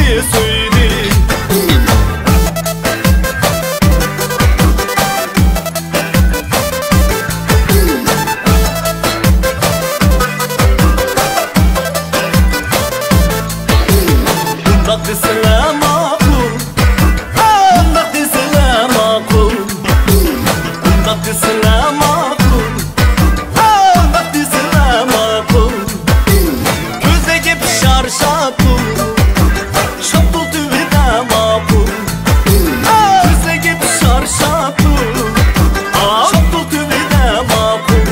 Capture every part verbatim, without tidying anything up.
söydü söydü. Bak desene makul, bak desene makul, bak desene makul, bak desene makul. Gözdeki pişar şatul, şatul tüvide makul. Gözdeki pişar şatul, şatul tüvide makul.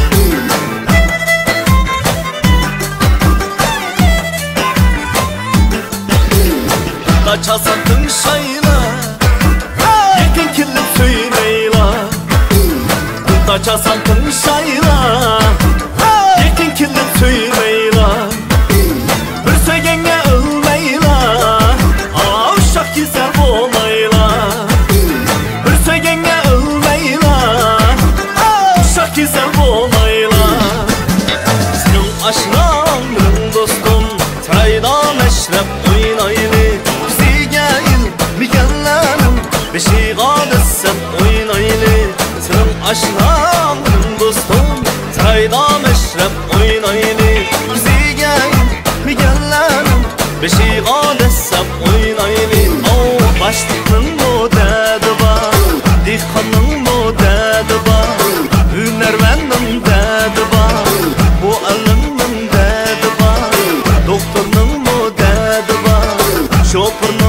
Kaça sattın şayla, yakın kirli söyleyla. Kaça sattın şayla, yakın kirli söyleyla. Bir söygenge ölmeyla, aa uşak güzel olmayla. Bir söygenge ölmeyla, aa uşak güzel olmayla. Senin aşnağın dostum, sarayda meşrep oynaylı. Beşi kadesem oynaylı. Senin aşnağın dostum, sarayda meşrep oynaylı. Bizi gel mi gellerim, beşi kadesem oynaylı. O başlıkın bu dedi var, dikkanın bu dedi var, hünermendim dedi var, bu elimin dedi var, doktorun bu dedi var, şoförün